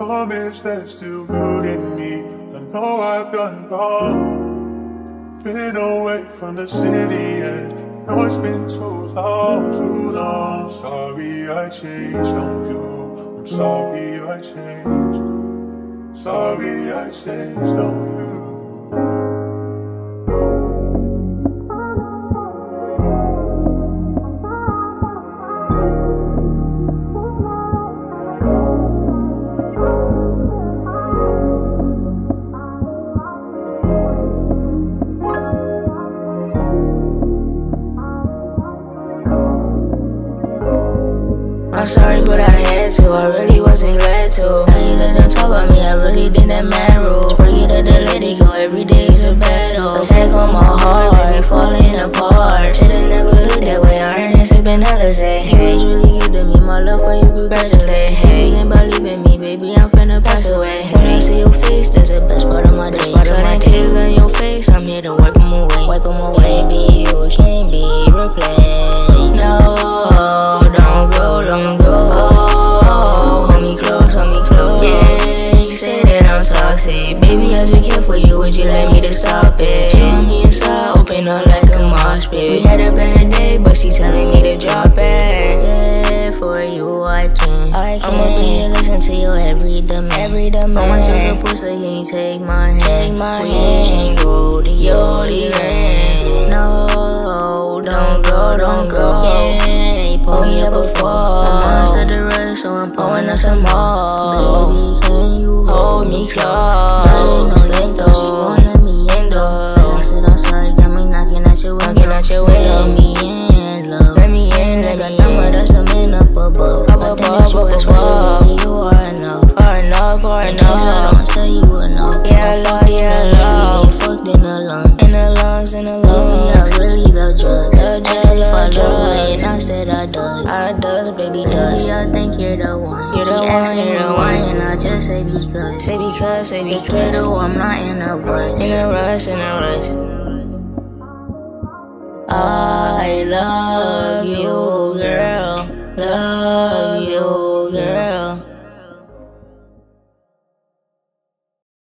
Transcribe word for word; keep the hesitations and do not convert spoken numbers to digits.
promise there's still good in me. I know I've done wrong, been away from the city, and I know it's been too long, too long. Sorry I changed on you, I'm sorry I changed. Sorry I changed on you. I'm sorry, but I had to, I really wasn't glad to. How you let them talk about me, I really did that mad rule. Break it up, then let it go, every day is a battle. Attack on my heart, baby, falling apart. Should've never looked that way, I earned it, sippin' Alizé. Hey, you really good to me, my love for you, congratulate. Hey, you ain't believing me, baby, I'm finna pass away. When I see your face, that's the best part of my day. Turning tears on your face, I'm here to wipe them away. Wipe them away, baby, you can't be replaced. No, don't go, don't go. Oh, hold me close, hold me close. Yeah, you say that I'm toxic. Baby, I just care for you, would you let me to stop it? She on me inside, open up like a mosh pit. We had a bad day, but she telling me to drop it. Yeah, for you I can. I can. I'ma be here, listen to you every demand. Every demand. I want you to pussy, can you take my hand? Take my we hand. Go to your land. No, don't go, don't go. Yeah, pull me up before. My mom's at the rush, so I'm pouring up some more. Baby, can you hold me close? Girl, ain't no lento, she won't let me in though. I said I'm sorry, got me knocking at your window. Knocking at your window. Let me in, love. Let me in, let me in. Got that's a man up above. Up above, up above. You are enough, are enough, are enough. I don't say you enough. Yeah, love, yeah, love. Fucked in the lungs, in the lungs, in the lungs. I really love drugs. Love drugs, love drugs. And I said I does, I does, baby does. Baby, I think you're the one. You're the one, you're the one. And I just say because, say because, say because. I'm not in a rush, in a rush, in a rush. I love